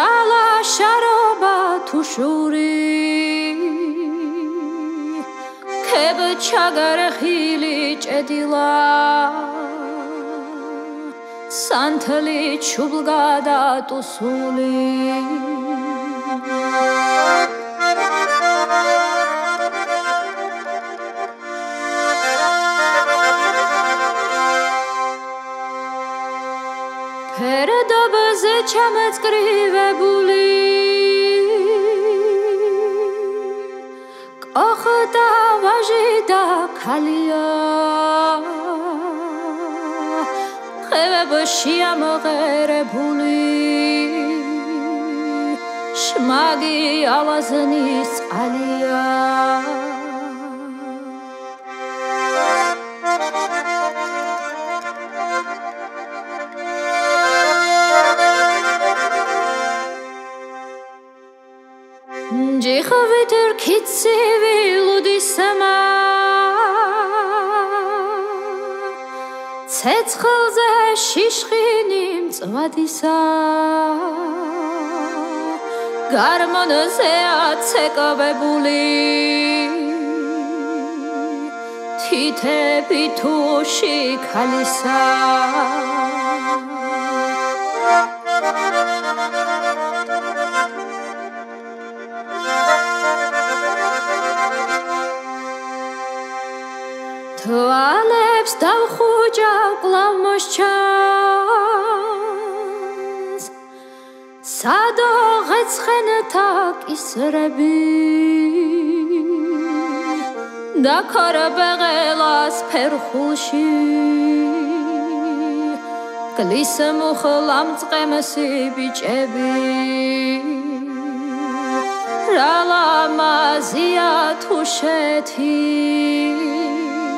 რალა შარობა თუ შური ქებ ჩაგარხილი ჭედილა სანთლი ჩუბლგადა ტუსული ფერდობზე ჩამეწკრივებული კოხდა ვაჟი და ქალია ხევებში ამღერებული შმაგი ავაზნის წყალია ჯიხვით რქიცივი ლუდისმა ცეცხლზე შიშხინი მწვადისა გარმონზეა ცეკვებული თითები თუში ქალისა თვალებს დავხუჯავ კლავ მოსჩანს სადო ღეცხენთა კისრები და ქორბეღელას ფერხულში გლის მუხლამ წყემსი ბიჭები რა ლამაზია თუშეთი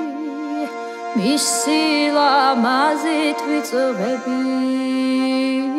მის სილამაზით ვიწვევები